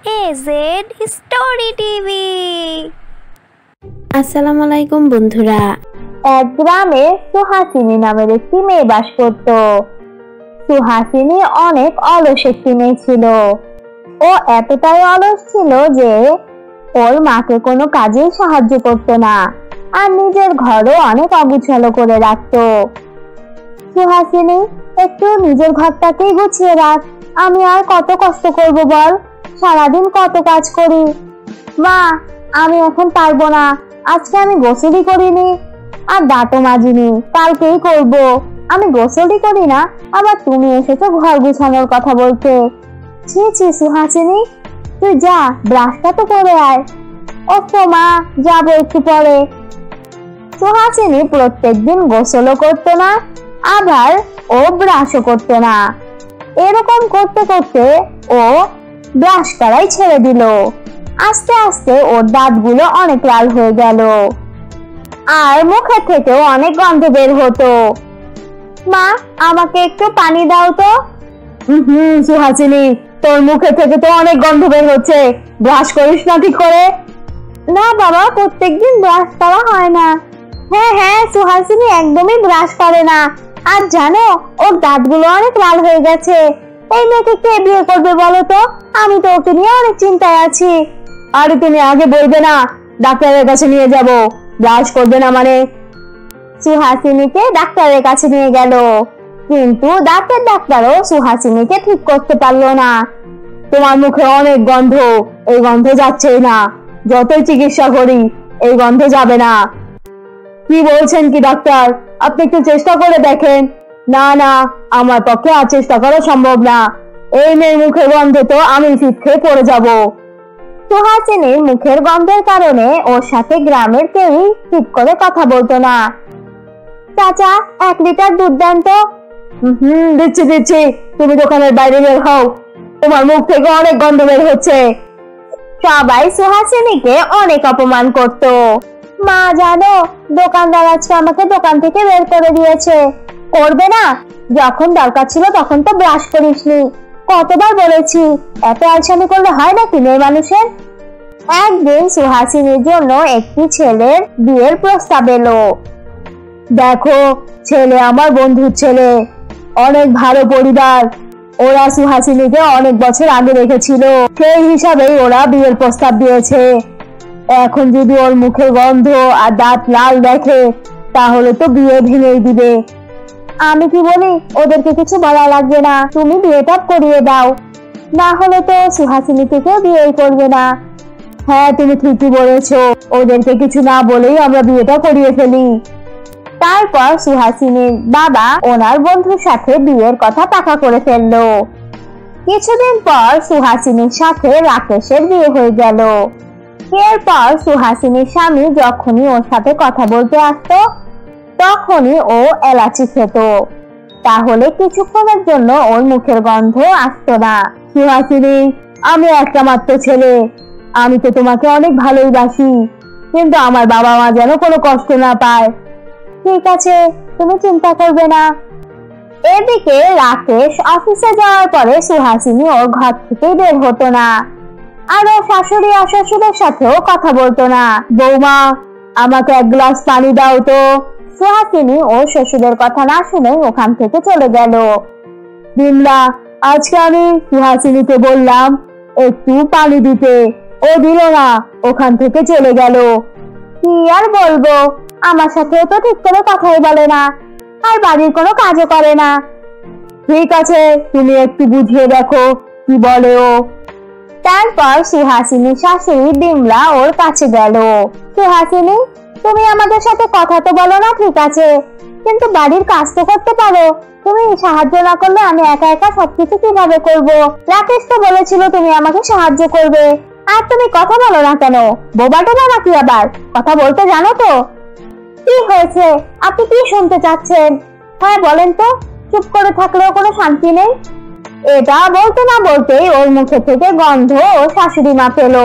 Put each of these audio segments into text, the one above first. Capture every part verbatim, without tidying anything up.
AZ story TV. আসসালামু আলাইকুম বন্ধুরা। এক গ্রামে সুহাসিনী নামের একটি মেয়ে বাস করত। সুহাসিনী অনেক অলস একটি মেয়ে ছিল। ও এতটাই অলস ছিল যে ওর মাকে কোনো কাজে সাহায্য করতো না, আর নিজের ঘরও অনেক অগুছালো করে রাখতো। সুহাসিনী, একটু নিজের ঘরটাকেই গুছিয়ে রাখ, আমি আর কত কষ্ট করব বল, সারাদিন কত কাজ করি। মা, আমি এখন পারবো না, আজকে আমি গোসলই করিনি আর দাঁতও মাজিনি, কালকেই করব। আমি গোসলই করি না, আবার তুমি এসেছো ঘর গুছানোর কথা বলতে। ছি ছি সুহাসিনী, তুই যা, ব্রাশটা তো করে আয়। ও তো মা, যাবো একটু পরে। সুহাসিনী প্রত্যেকদিন গোসলও করতো না, আবার ও ব্রাশও করতো না। এরকম করতে করতে ও ব্রাশ করাই ছেড়ে দিল। আস্তে আস্তে ওর দাঁতগুলো অনেক লাল হয়ে গেল, আর মুখে থেকেও অনেক গন্ধ বের হতো। মা, আমাকে একটু পানি দাও তো। হুম সুহাসিনী, তোর মুখে থেকে তো অনেক গন্ধ বের হচ্ছে, ব্রাশ করিস না ঠিক করে? না বাবা, প্রত্যেকদিন ব্রাশ করা হয় না। হ্যাঁ হ্যাঁ, সুহাসিনী একদমই ব্রাশ করে না, আর জানো ওর দাঁতগুলো অনেক লাল হয়ে গেছে। এই মেয়েকে কে বিয়ে করবে বলো তো? আমি তো ওকে নিয়ে অনেক চিন্তায় আছি। আরে তুমি আগে বলবে না, ডাক্তারের কাছে নিয়ে যাব। ব্রাশ করবে না মানে? সুহাসিনীকে ডাক্তারের কাছে নিয়ে গেল, কিন্তু দাঁতের ডাক্তারও সুহাসিনীকে ঠিক করতে পারলো না। তোমার মুখে অনেক গন্ধ, এই গন্ধ যাচ্ছেই না, যতই চিকিৎসা করি এই গন্ধ যাবে না। কি বলছেন কি ডাক্তার, আপনি একটু চেষ্টা করে দেখেন। না না, আমার পক্ষে আর চেষ্টা করা সম্ভব না, এই মেয়ের মুখের গন্ধে তো আমি শীত খেয়ে পড়ে যাব। সুহাসিনীর মুখের গন্ধের কারণে ওর সাথে গ্রামের কেউই ঠিক করে কথা বলতো না। চাচা, এক লিটার দুধ দেন তো। হুম দিচ্ছি দিচ্ছি, তুমি দোকানের বাইরে বের হও, তোমার মুখ থেকে অনেক গন্ধ বের হচ্ছে। সবাই সুহাসিনীকে অনেক অপমান করত। মা জানো, দোকানদার আজকে আমাকে দোকান থেকে বের করে দিয়েছে। করবে না? যখন দরকার ছিল তখন তো ব্রাশ করিসনি, কতবার বলেছি, এত আলসামি করলে হয় নাকি মেয়ে মানুষের? একদিন সুহাসিনীর জন্য একটি ছেলের বিয়ের প্রস্তাব এলো। দেখো, ছেলে আমার বন্ধুর ছেলে, অনেক ভালো পরিবার, ওরা সুহাসিনীকে অনেক বছর আগে রেখেছিল, সেই হিসাবেই ওরা বিয়ের প্রস্তাব দিয়েছে। এখন যদি ওর মুখে গন্ধ আর দাঁত লাল দেখে, তাহলে তো বিয়ে ভেঙেই দিবে। আমি কি বলি, ওদেরকে কিছু বলা লাগবে না, তুমি বিয়েটা করিয়ে দাও, না হলে তো সুহাসিনী থেকে বিয়েই করবে না। হ্যাঁ তুমি ঠিকই বলেছো, ওদেরকে কিছু না বলেই আমরা বিয়েটা করিয়ে ফেলি। তারপর সুহাসিনীর বাবা ওনার বন্ধুর সাথে বিয়ের কথা পাকা করে ফেললো। কিছুদিন পর সুহাসিনীর সাথে রাকেশের বিয়ে হয়ে গেল। এরপর সুহাসিনীর স্বামী যখনই ওর সাথে কথা বলতে আসতো, তখনই ও এলাচি খেত, তাহলে কিছুক্ষণের জন্য ওর মুখের গন্ধ আসতো না। সুহাসিনী, আমি একটা মাত্র ছেলে, আমি তো তোমাকে অনেক ভালোবাসি, কিন্তু আমার বাবা মা যেন কোনো কষ্ট না পায়। ঠিক আছে, তুমি চিন্তা করবে না। এদিকে রাকেশ অফিসে যাওয়ার পরে সুহাসিনী ওর ঘর থেকে বের হতো না, আর ও শাশুড়ি আর শ্বশুরের সাথেও কথা বলতো না। বৌমা, আমাকে এক গ্লাস পানি দাও তো। সুহাসিনী ও শ্বশুরের কথা না শুনে ওখান থেকে চলে গেল। বিমলা, আজকে আমি সুহাসিনীকে বললাম একটু পানি দিতে, ও দিল না, ওখান থেকে চলে গেল। কি আর বলবো, আমার সাথেও তো ঠিক করে কথাই বলে না, আর বাড়ির কোনো কাজও করে না। ঠিক আছে, তুমি একটু বুঝিয়ে দেখো কি বলে ও। তারপর সুহাসিনীর শাশুড়ি বিমলা ওর কাছে গেল। সুহাসিনী, তুমি আমাদের সাথে কথা তো বলো না ঠিক আছে, কিন্তু বাড়ির কাজ তো করতে পারো, তুমি সাহায্য না করলে আমি একা একা সবকিছু কিভাবে করব? রাকেশ তো বলেছিল তুমি আমাকে সাহায্য করবে, আর তুমি কথা বলো না কেন? বোবা টোবা নাকি আবার? কথা বলতে জানো তো? কি হয়েছে, আপনি কি শুনতে চাচ্ছেন? হ্যাঁ বলেন তো, চুপ করে থাকলেও কোনো শান্তি নেই। এটা বলতে না বলতেই ওর মুখে থেকে গন্ধ ও শাশুড়ি মা পেলো।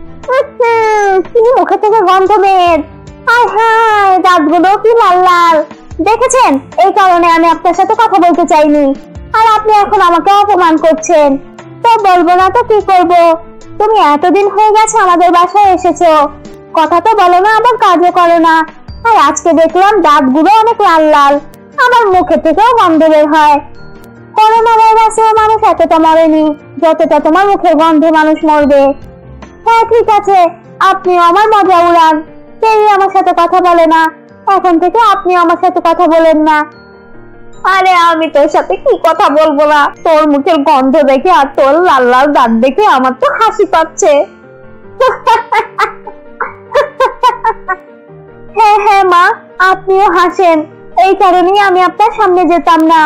কি মুখে থেকে গন্ধ বের! হায় হায়, দাঁতগুলো কি লাল লাল দেখেছেন? এই কারণে আমি আপনার সাথে কথা বলতে চাইনি, আর আপনি এখন আমাকে অপমান করছেন। তো বলবো না তো কি করবো? তুমি এতদিন হয়ে গেছে আমাদের বাসায় এসেছো, কথা তো বলো না, আবার কাজও করো না। আর আজকে দেখলাম দাঁতগুলো অনেক লাল লাল, আমার মুখে থেকেও গন্ধ বের হয়। করোনা ভাইরাসে মানুষ এতটা মরেনি যতটা তোমার মুখের গন্ধে মানুষ মরবে। হ্যাঁ ঠিক আছে, আপনিও আমার মজা উড়ান, কেউই আমার সাথে কথা বলে না, এখন থেকে আপনি আমার সাথে কথা বলেন না। আরে আমি তোর সাথে কি কথা বলবো না, তোর মুখের গন্ধ দেখে আর তোর লাল লাল দাঁত দেখে আমার তো হাসি পাচ্ছে। হ্যাঁ হ্যাঁ মা, আপনিও হাসেন, এই কারণেই আমি আপনার সামনে যেতাম না।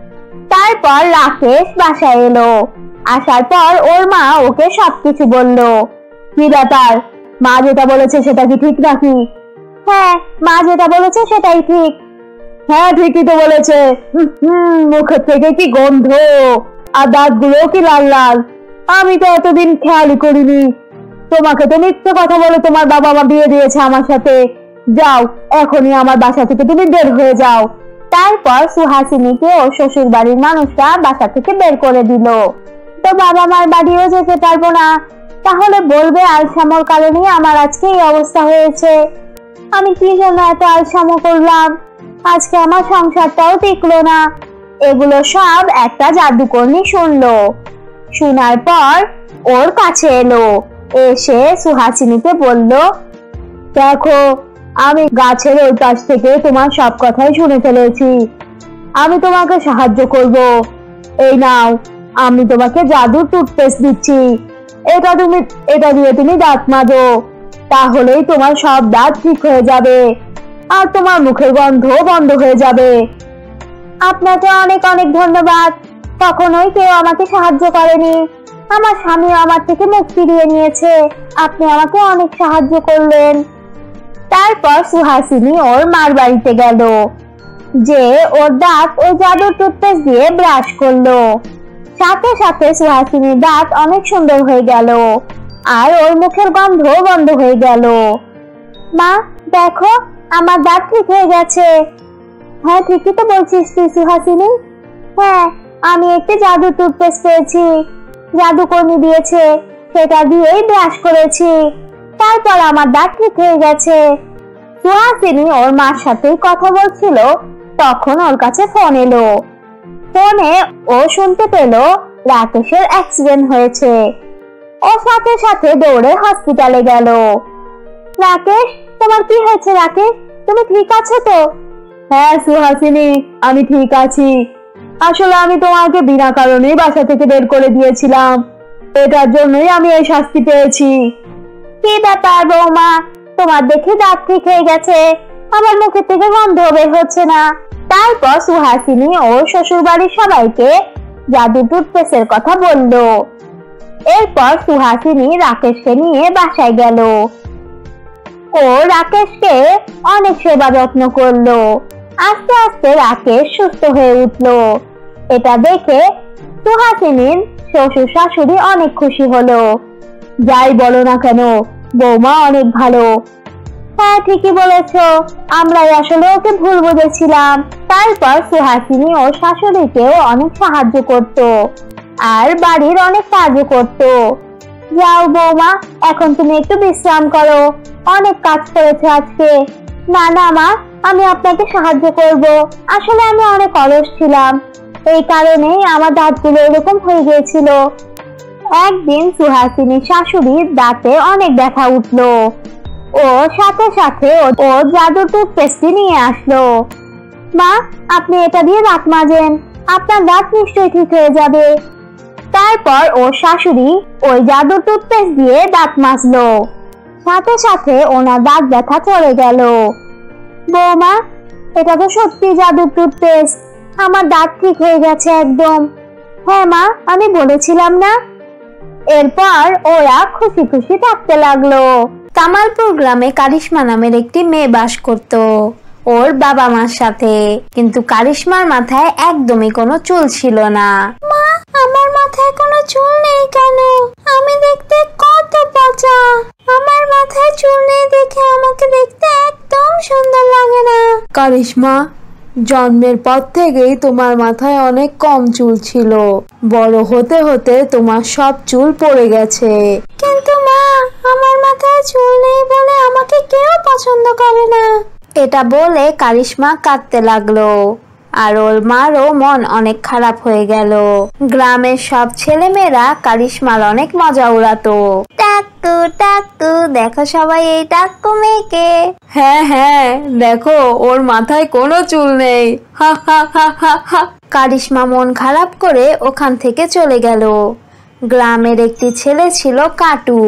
তারপর রাকেশ বাসায় এলো। আসার পর ওর মা ওকে সবকিছু বললো। কি ব্যাপার, মা যেটা বলেছে সেটা কি ঠিক নাকি? হ্যাঁ, মা যেটা বলেছে সেটাই ঠিক। হ্যাঁ ঠিকই তো বলেছে, হম মুখের থেকে কি গন্ধ, আর দাঁতগুলো কি লাল লাল, আমি তো এতদিন খেয়ালই করিনি। তোমাকে তো মিথ্যে কথা বলে তোমার বাবা মা বিয়ে দিয়েছে আমার সাথে। যাও, এখনই আমার বাসা থেকে তুমি বের হয়ে যাও। তারপর সুহাসিনীকে ও শ্বশুর বাড়ির মানুষরা বাসা থেকে বের করে দিল। তো বাবা মার বাড়িও যেতে পারবো না, তাহলে বলবে আলসামোর কারণে আমার আজকে এই অবস্থা হয়েছে। আমি কি জন্য এত আলসামো করলাম, আজকে আমার সংসারটাও টিকলো না। এগুলো সব একটা জাদুকরনি শুনলো। শোনার পর ওর কাছে এলো, এসে সুহাসিনীকে বলল, দেখো আমি গাছের ওই পাশ থেকে তোমার সব কথাই শুনে ফেলেছি, আমি তোমাকে সাহায্য করব। এই নাও, আমি তোমাকে জাদুর টুথপেস্ট দিচ্ছি, এটা তুমি এটা দিয়ে তুমি দাঁত মাজো, তাহলেই তোমার সব দাঁত ঠিক হয়ে যাবে আর তোমার মুখের গন্ধ বন্ধ হয়ে যাবে। আপনাকে অনেক অনেক ধন্যবাদ, কখনোই কেউ আমাকে সাহায্য করেনি, আমার স্বামী আমার থেকে মুখ ফিরিয়ে নিয়েছে, আপনি আমাকে অনেক সাহায্য করলেন। তারপর সুহাসিনী ওর মার বাড়িতে গেল, যে ওর দাঁত ওই জাদুর টুথপেস্ট দিয়ে ব্রাশ করলো। সাথে সাথে সুহাসিনীর দাঁত অনেক সুন্দর হয়ে গেল আর ওর মুখের গন্ধ বন্ধ হয়ে গেল। মা দেখো, আমার দাঁত ঠিক হয়ে গেছে। হ্যাঁ ঠিকই তো বলছিস তুই সুহাসিনী। হ্যাঁ, আমি একটি জাদুর টুথপেস্ট পেয়েছি, জাদুকরনি দিয়েছে, সেটা দিয়েই ব্রাশ করেছি, তারপর আমার দাঁত ঠিক হয়ে গেছে। সুহাসিনী ওর মার সাথে কথা বলছিল, তখন ওর কাছে ফোন এলো। ফোনে ও শুনতে পেল রাকেশের অ্যাক্সিডেন্ট হয়েছে। ও সাথে সাথে দৌড়ে হসপিটালে গেল। রাকেশ, তোমার কি হয়েছে রাকেশ, তুমি ঠিক আছো তো? হ্যাঁ সুহাসিনী, আমি ঠিক আছি। আসলে আমি তোমাকে বিনা কারণেই বাসা থেকে বের করে দিয়েছিলাম, এটার জন্যই আমি এই শাস্তি পেয়েছি। কি ব্যাপার বৌমা, তোমার দেখে দাঁত ঠিক হয়ে গেছে, আমার মুখে থেকে গন্ধ বের হচ্ছে না। তারপর সুহাসিনী ও শ্বশুর বাড়ির সবাইকে জাদু টুথপেস্টের কথা বলল। এরপর সুহাসিনী রাকেশকে নিয়ে বাসায় গেল। ও রাকেশকে অনেক সেবা যত্ন করলো। আস্তে আস্তে রাকেশ সুস্থ হয়ে উঠলো। এটা দেখে সুহাসিনীর শ্বশুর শাশুড়ি অনেক খুশি হলো। যাই বলো না কেন, বৌমা অনেক ভালো। হ্যাঁ ঠিকই বলেছো, আমরাই আসলে ওকে ভুল বুঝেছিলাম। তারপর সুহাসিনী ও শাশুড়িকেও অনেক সাহায্য করত আর বাড়ির অনেক কাজও করত। যাও বৌমা, এখন তুমি একটু বিশ্রাম করো, অনেক কাজ করেছো আজকে। না না মা, আমি আপনাকে সাহায্য করব, আসলে আমি অনেক অলস ছিলাম, এই কারণেই আমার দাঁতগুলো এরকম হয়ে গিয়েছিল। একদিন সুহাসিনীর শাশুড়ির দাঁতে অনেক ব্যথা উঠলো। ও সাথে সাথে ও জাদু টুথপেস্টটি নিয়ে আসলো। মা, আপনি এটা দিয়ে দাঁত মাজেন, আপনার দাঁত নিশ্চয়ই ঠিক হয়ে যাবে। তারপর ও শাশুড়ি ওই জাদু টুথপেস্ট দিয়ে দাঁত মাজলো। সাথে সাথে ওনার দাঁত ব্যথা চলে গেল। বৌমা, এটা তো সত্যি জাদুর টুথপেস্ট, আমার দাঁত ঠিক হয়ে গেছে একদম। হ্যাঁ মা, আমি বলেছিলাম না। এরপর ওরা খুশি খুশি থাকতে লাগলো। কামালপুর গ্রামে কারিশমা নামের একটি মেয়ে বাস করত ওর বাবা মার সাথে, কিন্তু কারিশমার মাথায় একদমই কোনো চুল ছিল না। মা, আমার মাথায় কোনো চুল নেই কেন? আমি দেখতে কত পচা, আমার মাথায় চুল নেই দেখে আমাকে দেখতে একদম সুন্দর লাগে না। কারিশমা, জন্মের পর থেকেই তোমার মাথায় অনেক কম চুল ছিল, বড় হতে হতে তোমার সব চুল পড়ে গেছে। কিন্তু মা, আমার মাথায় চুল নেই বলে আমাকে কেউ পছন্দ করে না। এটা বলে কারিশমা কাঁদতে লাগলো, আর ওর মারও মন অনেক খারাপ হয়ে গেল। গ্রামের সব ছেলেমেয়েরা কারিশমার অনেক মজা উড়াতো। টাক্কু টাক্কু, দেখো সবাই এই টাক্কু মেয়েকে। হ্যাঁ হ্যাঁ, দেখো ওর মাথায় কোনো চুল নেই, হা হা হা হা হা। কারিশমা মন খারাপ করে ওখান থেকে চলে গেল। গ্রামের একটি ছেলে ছিল কাটু।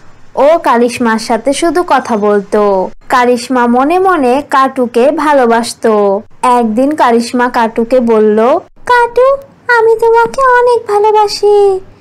ও কারিশমার সাথে শুধু কথা বলতো। কারিশমা মনে মনে কাটুকে ভালোবাসতো। একদিন কারিশমা কাটুকে বলল, কাটু, আমি তোমাকে অনেক ভালোবাসি,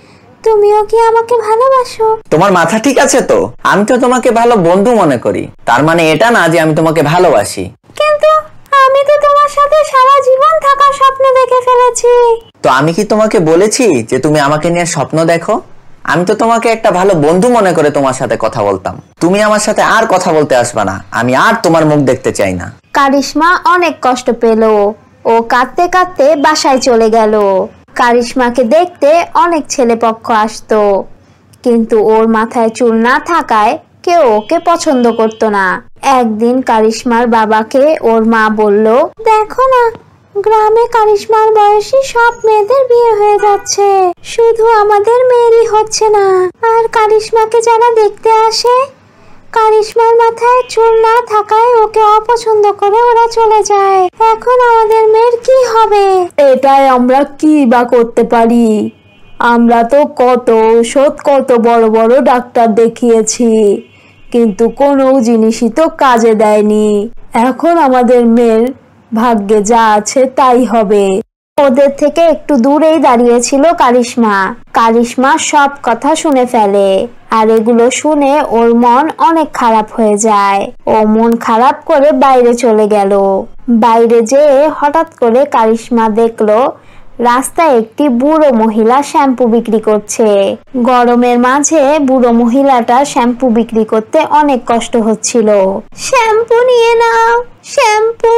তুমিও কি আমাকে ভালোবাসো? তোমার মাথা ঠিক আছে তো? আমি তো তোমাকে ভালো বন্ধু মনে করি, তার মানে এটা না যে আমি তোমাকে ভালোবাসি। কিন্তু আমি তো তোমার সাথে সারা জীবন থাকার স্বপ্ন দেখে ফেলেছি। তো আমি কি তোমাকে বলেছি যে তুমি আমাকে নিয়ে স্বপ্ন দেখো? আমি তো তোমাকে একটা ভালো বন্ধু মনে করে তোমার সাথে কথা বলতাম। তুমি আমার সাথে আর কথা বলতে আসবে না, আমি আর তোমার মুখ দেখতে চাই না। কারিশমা অনেক কষ্ট পেল। ও কাঁদতে কাঁদতে বাসায় চলে গেল। কারিশমাকে দেখতে অনেক ছেলেপক্ষ আসতো, কিন্তু ওর মাথায় চুল না থাকায় কেউ ওকে পছন্দ করতো না। একদিন কারিশমার বাবাকে ওর মা বলল, দেখো না, গ্রামে কারিশমার বয়সী সব মেয়েদের বিয়ে হয়ে যাচ্ছে, শুধু আমাদের মেয়েরই হচ্ছে না। আর কারিশমাকে যারা দেখতে আসে, কারিশমার মাথায় চুল না থাকায় ওকে অপছন্দ করে ওরা চলে যায়। এখন আমাদের মেয়ের কি হবে? এটাই আমরা কি বা করতে পারি? আমরা তো কত ঔষধ, কত বড় বড় ডাক্তার দেখিয়েছি, কিন্তু কোনো জিনিসই তো কাজে দেয়নি। এখন আমাদের মেয়ের ভাগ্যে যা আছে তাই হবে। ওদের থেকে একটু দূরেই দাঁড়িয়েছিল কারিশমা। কারিশমা সব কথা শুনে ফেলে, আর এগুলো শুনে ওর মন অনেক খারাপ হয়ে যায়। ও মন খারাপ করে বাইরে চলে গেল। বাইরে যেয়ে হঠাৎ করে কারিশমা দেখলো রাস্তায় একটি বুড়ো মহিলা শ্যাম্পু বিক্রি করছে। গরমের মাঝে বুড়ো মহিলাটা শ্যাম্পু বিক্রি করতে অনেক কষ্ট হচ্ছিল। শ্যাম্পু নিয়ে নাও, শ্যাম্পু,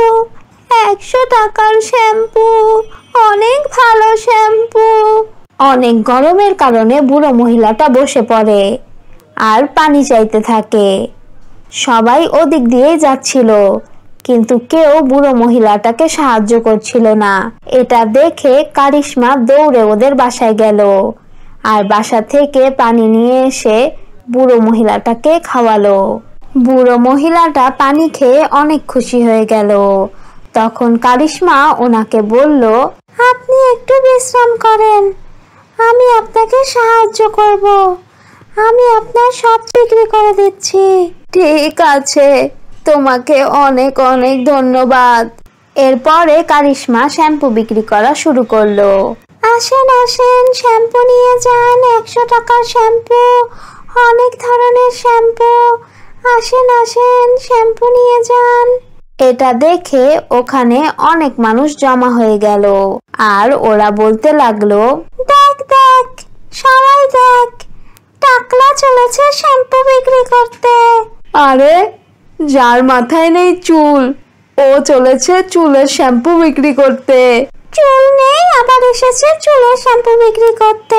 একশো টাকার শ্যাম্পু, অনেক ভালো শ্যাম্পু। অনেক গরমের কারণে বুড়ো মহিলাটা বসে পড়ে আর পানি চাইতে থাকে। সবাই ওদিক দিয়েই যাচ্ছিল, কিন্তু কেউ বুড়ো মহিলাটাকে সাহায্য করছিল না। এটা দেখে কারিশমা দৌড়ে ওদের বাসায় গেল, আর বাসা থেকে পানি নিয়ে এসে বুড়ো মহিলাটাকে খাওয়ালো। বুড়ো মহিলাটা পানি খেয়ে অনেক খুশি হয়ে গেল। তখন কারিশমা ওনাকে বলল, আপনি একটু বিশ্রাম করেন, আমি আপনাকে সাহায্য করব, আমি আপনার সব বিক্রি করে দিচ্ছি। ঠিক আছে, তোমাকে অনেক অনেক ধন্যবাদ। এরপরে কারিশমা শ্যাম্পু বিক্রি করা শুরু করলো। আসেন আসেন, শ্যাম্পু নিয়ে যান, একশো টাকার শ্যাম্পু, অনেক ধরনের শ্যাম্পু, আসেন আসেন, শ্যাম্পু নিয়ে যান। এটা দেখে ওখানে অনেক মানুষ জমা হয়ে গেল, আর ওরা বলতে লাগলো, দেখ দেখ, সবাই দেখ, টাকলা চলেছে শ্যাম্পু বিক্রি করতে। আরে, যার মাথায় নেই চুল, ও চলেছে চুলের শ্যাম্পু বিক্রি করতে। চুল নেই আবার এসেছে চুলের শ্যাম্পু বিক্রি করতে।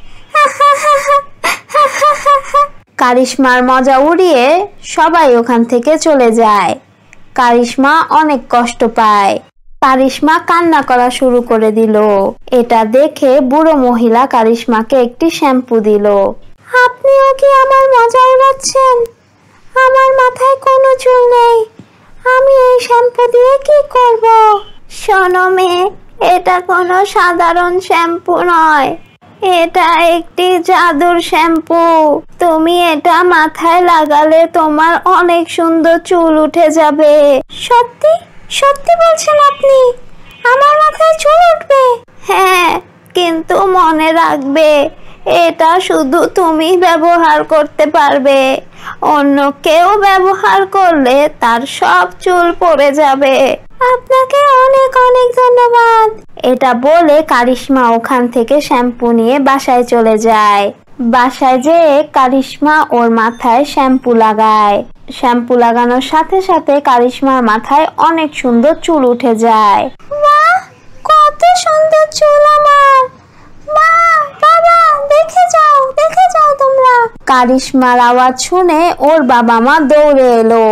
কারিশমার মজা উড়িয়ে সবাই ওখান থেকে চলে যায়। কারিশমা অনেক কষ্ট পায়। কারিশমা কান্না করা শুরু করে দিল। এটা দেখে বুড়ো মহিলা কারিশমাকে একটি শ্যাম্পু দিল। আপনিও কি আমার মজা উড়াচ্ছেন? আমার মাথায় কোনো চুল নেই, আমি এই শ্যাম্পু দিয়ে কি করব? শোনো মেয়ে, এটা কোনো সাধারণ শ্যাম্পু নয়, এটা একটি জাদুর শ্যাম্পু। তুমি এটা মাথায় লাগালে তোমার অনেক সুন্দর চুল উঠে যাবে। সত্যি সত্যি বলছেন আপনি? আমার মাথায় চুল উঠবে? হ্যাঁ, কিন্তু মনে রাখবে, এটা শুধু তুমি ব্যবহার করতে পারবে, অন্য কেউ ব্যবহার করলে তার সব চুল পড়ে যাবে। আপনাকে অনেক অনেক ধন্যবাদ। এটা বলে কারিশমা ওখান থেকে শ্যাম্পু নিয়ে বাসায় চলে যায়। বাসায় যেয়ে কারিশমা ওর মাথায় শ্যাম্পু লাগায়। শ্যাম্পু লাগানোর সাথে সাথে কারিশমার মাথায় অনেক সুন্দর চুল উঠে যায়। বাহ, কত সুন্দর চুল আমার! মা, বাবা, দেখে যাও, দেখে যাও তোমরা। কারিশমার আওয়াজ শুনে ওর বাবা মা দৌড়ে এলো,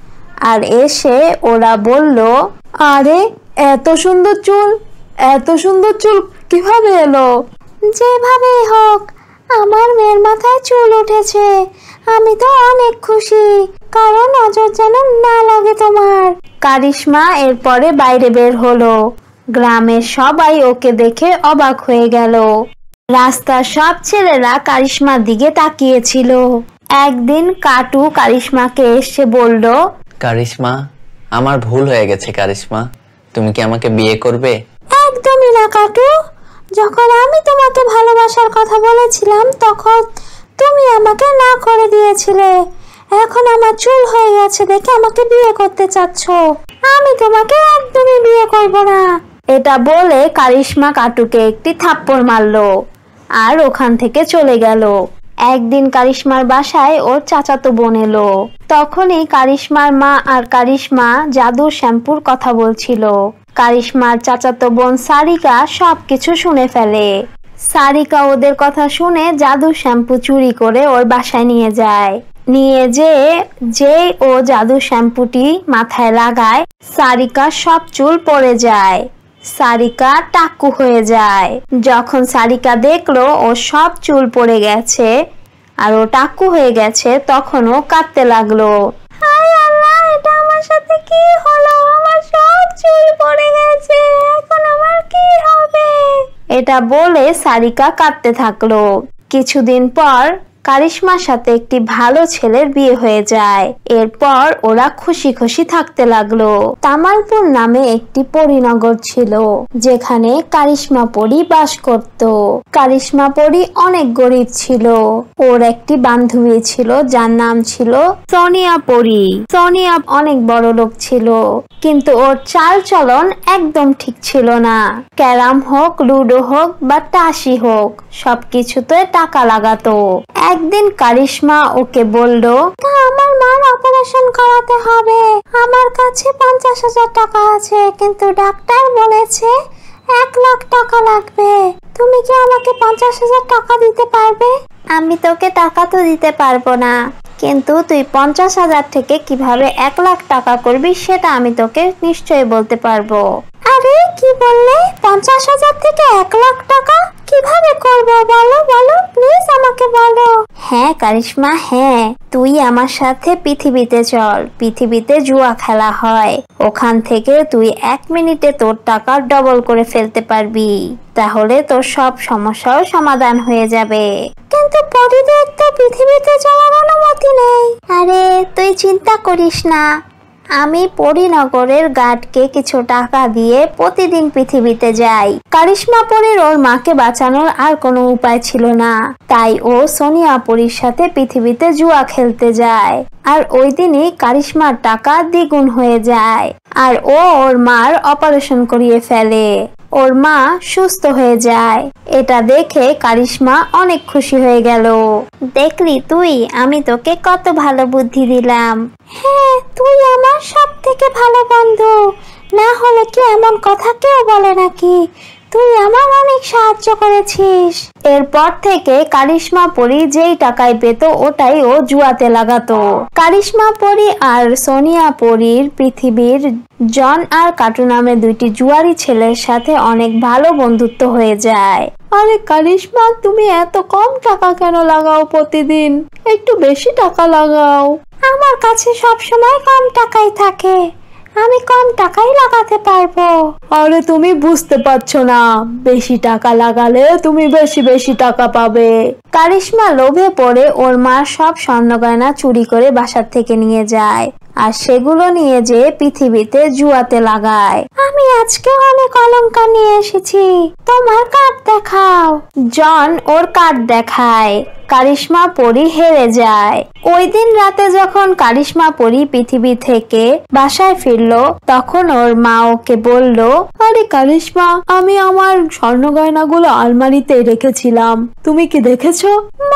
আর এসে ওরা বলল, আরে এত সুন্দর চুল, এত সুন্দর চুল কিভাবে এলো? যেভাবেই হোক আমার মেয়ের মাথায় চুল উঠেছে, আমি তো অনেক খুশি, কারণ নজর যেন না লাগে তোমার। কারিশমা এরপরে বাইরে বের হলো। গ্রামের সবাই ওকে দেখে অবাক হয়ে গেল। রাস্তার সব ছেলেরা কারিশমার দিকে তাকিয়েছিল। একদিন কাটু কারিশমাকে এসে বলল, কারিশমা, আমার ভুল হয়ে গেছে কারিশমা, তুমি কি আমাকে বিয়ে করবে? একদমই না কাটু, যখন আমি তোমাকে ভালোবাসার কথা বলেছিলাম তখন তুমি আমাকে না করে দিয়েছিলে। এখন আমার চুল হয়ে গেছে দেখে আমাকে বিয়ে করতে চাচ্ছ, আমি তোমাকে একদমই বিয়ে করব না। এটা বলে কারিশমা কাটুকে একটি থাপ্পড় মারলো আর ওখান থেকে চলে গেল। একদিন কারিশমার বাসায় ওর চাচাতো বোন এলো। তখনই কারিশমার মা আর কারিশমা জাদুর শ্যাম্পুর কথা বলছিল। কারিশমার চাচাতো বোন সারিকা সবকিছু শুনে ফেলে। সারিকা ওদের কথা শুনে জাদুর শ্যাম্পু চুরি করে ওর বাসায় নিয়ে যায়। নিয়ে যেয়ে যেই ও জাদুর শ্যাম্পুটি মাথায় লাগায়, সারিকার সব চুল পড়ে যায়। সারিকা টাক্কু হয়ে যায়। যখন সারিকা দেখলো ও সব চুল পড়ে গেছে আর ও টাক্কু হয়ে গেছে, তখন ও কাঁদতে লাগলো। হায় আল্লাহ, এটা আমার সাথে কি হলো? আমার সব চুল পড়ে গেছে, এখন আমার কি হবে? এটা বলে সারিকা কাঁদতে থাকলো। কিছুদিন পর কারিশমার সাথে একটি ভালো ছেলের বিয়ে হয়ে যায়। এরপর ওরা খুশি খুশি থাকতে লাগলো। তামালপুর নামে একটি পরীনগর ছিল, যেখানে কারিশমা পরী বাস করত। কারিশমা পরী অনেক গরিব ছিল। ওর একটি বান্ধবী ছিল যার নাম ছিল সোনিয়া পরী। সোনিয়া অনেক বড় লোক ছিল, কিন্তু ওর চাল চলন একদম ঠিক ছিল না। ক্যারাম হোক, লুডো হোক বা তাসি হোক, সবকিছুতে টাকা লাগাতো। একদিন কারিশমা ওকে বলল, আমার মার অপারেশন করাতে হবে, আমার কাছে পঞ্চাশ হাজার টাকা আছে, কিন্তু ডাক্তার বলেছে এক লাখ টাকা লাগবে, তুমি কি আমাকে পঞ্চাশ হাজার টাকা দিতে পারবে? আমি তোকে টাকা তো দিতে পারবো না, কিন্তু তুই পঞ্চাশ হাজার থেকে কিভাবে এক লাখ টাকা করবি সেটা আমি তোকে নিশ্চয়ই বলতে পারবো। আরে কি বললে? পঞ্চাশ হাজার থেকে এক লাখ টাকা কিভাবে করবো? বলো বলো, প্লিজ আমাকে বলো। হ্যাঁ কারিশমা, হ্যাঁ, তুই আমার সাথে পৃথিবীতে চল। পৃথিবীতে জুয়া খেলা হয়, ওখান থেকে তুই এক মিনিটে তোর টাকা ডবল করে ফেলতে পারবি, তাহলে তোর সব সমস্যাও সমাধান হয়ে যাবে। কিন্তু পরিদের তো পৃথিবীতে যাওয়ার অনুমতি নেই। আরে তুই চিন্তা করিস না, আমি পরীনগরের গার্ডকে কিছু টাকা দিয়ে প্রতিদিন পৃথিবীতে যাই। কারিশমা পরীর ওর মাকে বাঁচানোর আর কোনো উপায় ছিল না, তাই ও সোনিয়া পরীর সাথে পৃথিবীতে জুয়া খেলতে যায়। আর ওই দিনই কারিশমার টাকা দ্বিগুণ হয়ে যায়, আর ও ওর মার অপারেশন করিয়ে ফেলে। ওর মা সুস্থ হয়ে যায়। এটা দেখে কারিশমা অনেক খুশি হয়ে গেল। দেখলি তুই, আমি তোকে কত ভালো বুদ্ধি দিলাম। হ্যাঁ, তুই আমার সব থেকে ভালো বন্ধু, না হলে কি এমন কথা কেউ বলে নাকি? তুই আমার অনেক সাহায্য করেছিস। এরপর থেকে কারিশমা পরী যেই টাকায় পেত ওটাই ও জুয়াতে লাগাতো। কারিশমা পরী আর সোনিয়া পরীর পৃথিবীর জন আর কাটু নামে দুইটি জুয়ারি ছেলের সাথে অনেক ভালো বন্ধুত্ব হয়ে যায়। আরে কারিশমা, তুমি এত কম টাকা কেন লাগাও প্রতিদিন? একটু বেশি টাকা লাগাও। আমার কাছে সব সময় কম টাকাই থাকে, আমি কম টাকাই লাগাতে পারবো। আরে তুমি বুঝতে পারছো না, বেশি টাকা লাগালে তুমি বেশি বেশি টাকা পাবে। কারিশমা লোভে পড়ে ওর মা সব স্বর্ণ গয়না চুরি করে বাসার থেকে নিয়ে যায়, আর সেগুলো নিয়ে যেয়ে পৃথিবীতে জুয়াতে লাগায়। আমি আজকে অনেক অলংকার নিয়ে এসেছি, তোমার কার্ড দেখাও। জন ওর কার্ড দেখায়। কারিশমা পরী হেরে যায়। ওই দিন রাতে যখন কারিশমা পরী পৃথিবী থেকে বাসায় ফিরলো, তখন ওর মা ওকে বলল, আরে কারিশমা, আমি আমার স্বর্ণ গয়নাগুলো আলমারিতে রেখেছিলাম, তুমি কি দেখেছো? মা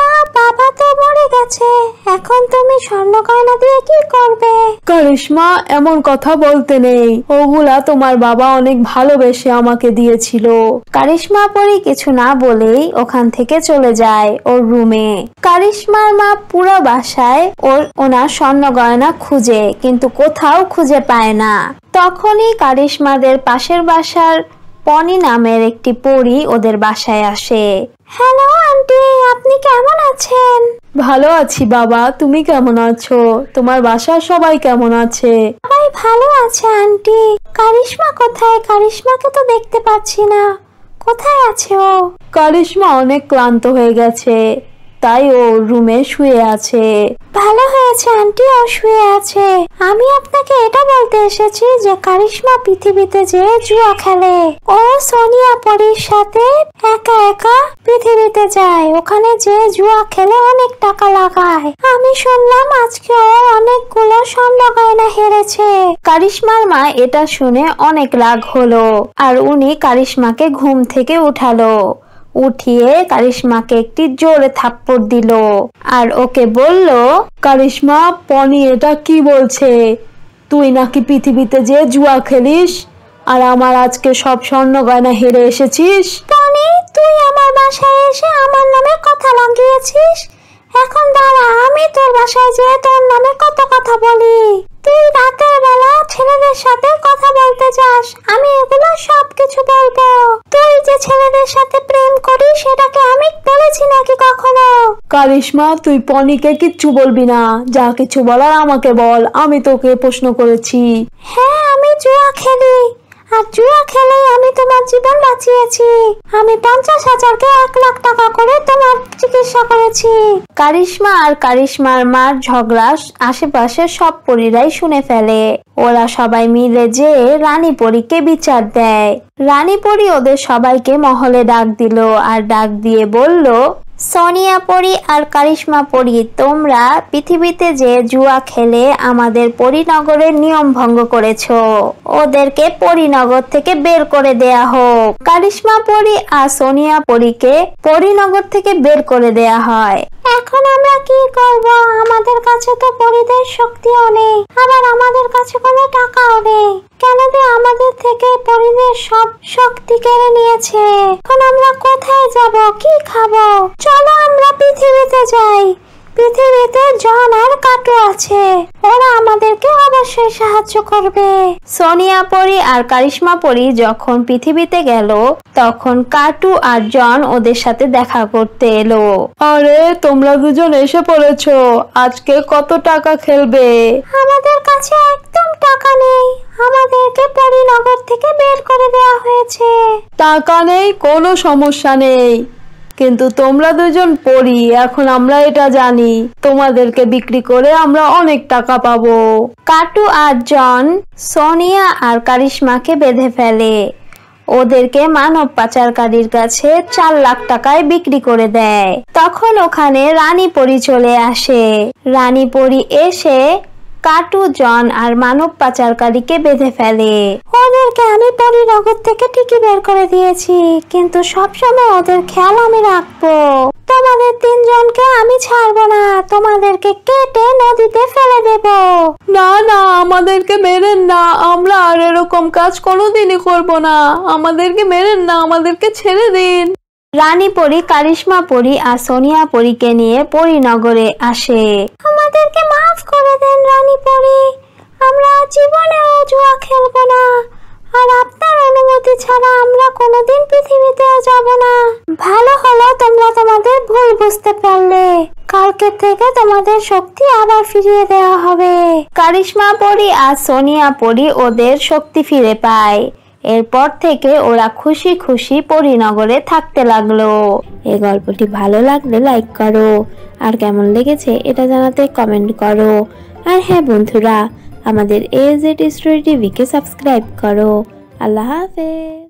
বাবা তো মরে গেছে, এখন তুমি স্বর্ণ গয়না দিয়ে কি করবে? কারিশমা, এমন কথা বলতে নেই, ওগুলা তোমার বাবা অনেক ভালোবেসে আমাকে দিয়েছিল। কারিশমা পরি কিছু না বলেই ওখান থেকে চলে যায় ওর রুমে। কারিশমার মা পুরো বাসায় ওর ওনার স্বর্ণ গয়না খুঁজে, কিন্তু কোথাও খুঁজে পায় না। তখনই কারিশমাদের পাশের বাসার পনি নামের একটি পরী ওদের বাসায় আসে। হ্যালো আন্টি, আপনি কেমন আছেন? ভালো আছি বাবা, তুমি কেমন আছো? তোমার বাসার সবাই কেমন আছে? সবাই ভালো আছে আন্টি। কারিশমা কোথায়? কারিশমাকে তো দেখতে পাচ্ছি না, কোথায় আছে ও? কারিশমা অনেক ক্লান্ত হয়ে গেছে, তাই ও রুমে শুয়ে আছে। ভালো হয়েছে আন্টি ও শুয়ে আছে। আমি আপনাকে এটা বলতে এসেছি যে কারিশমা পৃথিবীতে যে জুয়া খেলে, ও সোনিয়া পরীর সাথে একা একা পৃথিবীতে যায়, ওখানে যে জুয়া খেলে অনেক টাকা লাগায়। আমি শুনলাম আজকে ও অনেকগুলো স্বর্ণ গয়না হেরেছে। কারিশমার মা এটা শুনে অনেক রাগ হলো, আর উনি কারিশমাকে ঘুম থেকে উঠালো। উঠিয়ে কারিশমাকে একটি জোরে থাপ্পড় দিল আর ওকে বলল, কারিশমা, পনি এটা কি বলছে? তুই নাকি পৃথিবীতে যে জুয়া খেলিস আর আমার আজকে সব স্বর্ণ গয়না হেরে এসেছিস? পনি, তুই আমার বাসায় এসে আমার নামে কথা লাগিয়েছিস। এখন দাঁড়া, আমি তোর বাসায় যেয়ে তোর নামে কত কথা বলি। তুই রাতের বেলা ছেলেদের সাথে কথা বলতে যাস, আমি এগুলো সব কিছু বলবো। তুই যে ছেলেদের সাথে প্রেম করিস সেটাকে আমি বলেছি নাকি কখনো? কারিশমা, তুই পনিকে কিচ্ছু বলবি না, যা কিছু বলার আমাকে বল, আমি তোকে প্রশ্ন করেছি। হ্যাঁ, আমি জুয়া খেলি, আর জুয়া খেলেই আমি তোমার জীবন বাঁচিয়েছি। আমি পঞ্চাশ হাজারকে এক লাখ টাকা করে তোমার চিকিৎসা করেছি। কারিশমা আর কারিশমার মার ঝগড়া আশেপাশে সব পরীরাই শুনে ফেলে। ওরা সবাই মিলে যে রানী পরীকে বিচার দেয়। রানী পরী ওদের সবাইকে মহলে ডাক দিল আর ডাক দিয়ে বলল, সোনিয়া পরী আর কারিশমা পরী, তোমরা পৃথিবীতে যে জুয়া খেলে আমাদের পরীনগরের নিয়ম ভঙ্গ করেছো, ওদেরকে পরীনগর থেকে বের করে দেয়া হোক। কারিশমা পরী আর সোনিয়া পরীকে পরীনগর থেকে বের করে দেয়া হয়। এখন আমরা কি করব? আমাদের কাছে তো পরীদের শক্তিও নেই, আবার আমাদের কাছে কোনো টাকাও নেই। কেন যে আমাদের থেকে পরীদের সব শক্তি কেড়ে নিয়েছে। এখন আমরা কোথায় যাব, কি খাবো? চলো আমরা পৃথিবীতে যাই। পৃথিবীতে জন আর কাটু আছে, ওরা আমাদেরকে অবশ্যই সাহায্য করবে। সোনিয়া পরী আর কারিশমা পরী যখন পৃথিবীতে গেল, তখন কাটু আর জন ওদের সাথে দেখা করতে এলো। আরে, তোমরা দুজন এসে পড়েছো, আজকে কত টাকা খেলবে? আমাদের কাছে একদম টাকা নেই, আমাদেরকে পরীনগর থেকে বের করে দেওয়া হয়েছে। টাকা নেই, কোনো সমস্যা নেই, কিন্তু তোমরা দুজন পরী, এখন আমরা এটা জানি, তোমাদেরকে বিক্রি করে আমরা অনেক টাকা পাবো। কাটু আর জন সোনিয়া আর কারিশমাকে বেঁধে ফেলে, ওদেরকে মানব পাচারকারীর কাছে চার লাখ টাকায় বিক্রি করে দেয়। তখন ওখানে রানী পরী চলে আসে। রানী পরী এসে কাটু, জন আর মানব পাচারকারীকে বেঁধে ফেলে। ওদেরকে আমি পরীনগর থেকে ঠিকই বের করে দিয়েছি, কিন্তু সবসময় ওদের খেয়াল আমি রাখবো। তোমাদের তিনজনকে আমি ছাড়বো না, তোমাদেরকে কেটে নদীতে ফেলে দেব। না না, আমাদেরকে মেরেন না, আমরা আর এরকম কাজ কোনোদিনই করব না, আমাদেরকে মেরেন না, আমাদেরকে ছেড়ে দিন। রানী পরী কারিশমা পরী আর সোনিয়া পরীকে নিয়ে পরীনগরে আসে। আমাদেরকে মাফ করে দেন রানী পরী, আমরা জীবনেও জুয়া খেলবো না, আর আপনার অনুমতি ছাড়া আমরা কোনোদিন পৃথিবীতেও যাব না। ভালো হলো তোমরা তোমাদের ভুল বুঝতে পারলে, কালকে থেকে তোমাদের শক্তি আবার ফিরিয়ে দেওয়া হবে। কারিশমা পরী আর সোনিয়া পরী ওদের শক্তি ফিরে পায়। এরপর থেকে ওরা খুশি খুশি পরীনগরে থাকতে লাগলো। এই গল্পটি ভালো লাগলে লাইক করো, আর কেমন লেগেছে এটা জানাতে কমেন্ট করো। আর হ্যাঁ বন্ধুরা, আমাদের এ জেড স্টোরি টিভিকে সাবস্ক্রাইব করো। আল্লাহ হাফেজ।